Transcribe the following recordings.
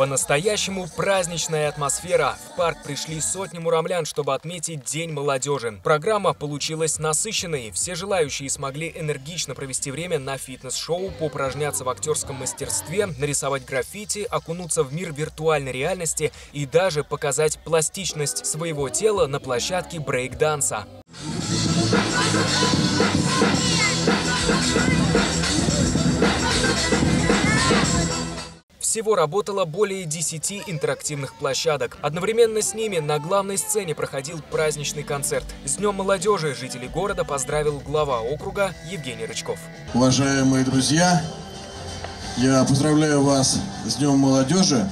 По-настоящему праздничная атмосфера. В парк пришли сотни муромлян, чтобы отметить День молодежи. Программа получилась насыщенной. Все желающие смогли энергично провести время на фитнес-шоу, поупражняться в актерском мастерстве, нарисовать граффити, окунуться в мир виртуальной реальности и даже показать пластичность своего тела на площадке брейк-данса. Всего работало более 10 интерактивных площадок. Одновременно с ними на главной сцене проходил праздничный концерт. С Днем молодежи жителей города поздравил глава округа Евгений Рычков. Уважаемые друзья, я поздравляю вас с Днем молодежи.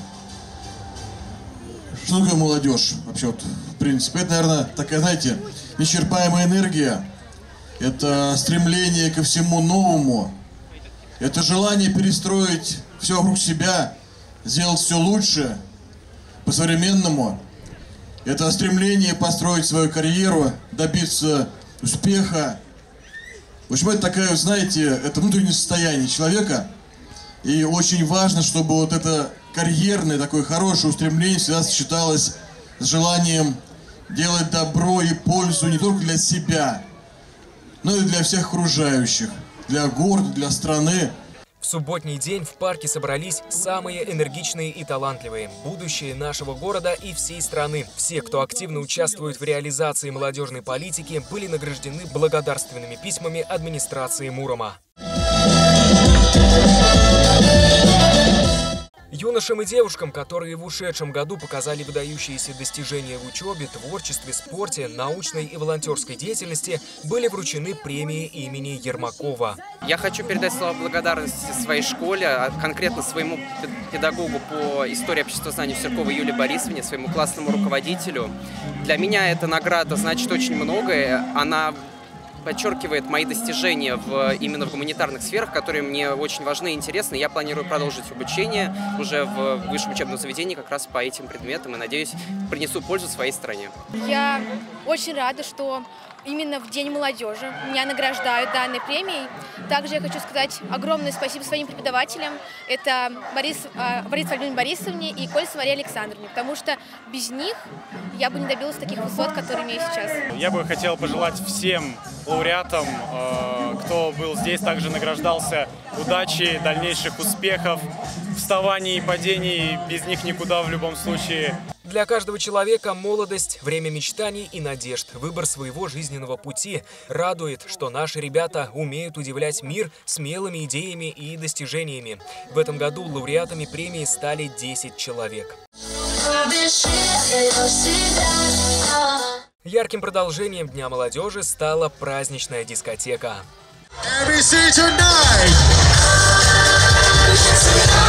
Что такое молодежь? Вообще, вот, в принципе, это, наверное, такая, знаете, неисчерпаемая энергия. Это стремление ко всему новому. Это желание перестроить все вокруг себя, сделать все лучше, по-современному. Это стремление построить свою карьеру, добиться успеха. В общем, это такая, знаете, это внутреннее состояние человека. И очень важно, чтобы вот это карьерное, такое хорошее устремление всегда сочеталось с желанием делать добро и пользу не только для себя, но и для всех окружающих, для города, для страны. В субботний день в парке собрались самые энергичные и талантливые, будущее нашего города и всей страны. Все, кто активно участвует в реализации молодежной политики, были награждены благодарственными письмами администрации Мурома. Юношам и девушкам, которые в ушедшем году показали выдающиеся достижения в учебе, творчестве, спорте, научной и волонтерской деятельности, были вручены премии имени Ермакова. Я хочу передать слова благодарности своей школе, а конкретно своему педагогу по истории обществознания Серковой Юлии Борисовне, своему классному руководителю. Для меня эта награда значит очень многое. Она подчеркивает мои достижения именно в гуманитарных сферах, которые мне очень важны и интересны. Я планирую продолжить обучение уже в высшем учебном заведении как раз по этим предметам и, надеюсь, принесу пользу своей стране. Я очень рада, что именно в День молодежи меня награждают данной премией. Также я хочу сказать огромное спасибо своим преподавателям. Это Владимире Борисовне и Кольцевой Марии Александровне, потому что без них я бы не добилась таких высот, которые имею сейчас. Я бы хотел пожелать всем лауреатам, кто был здесь, также награждался, удачи, дальнейших успехов, вставаний и падений, без них никуда в любом случае. Для каждого человека молодость, время мечтаний и надежд, выбор своего жизненного пути. Радует, что наши ребята умеют удивлять мир смелыми идеями и достижениями. В этом году лауреатами премии стали 10 человек. Ярким продолжением Дня молодежи стала праздничная дискотека.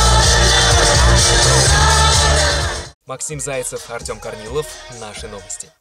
Максим Зайцев, Артем Корнилов. Наши новости.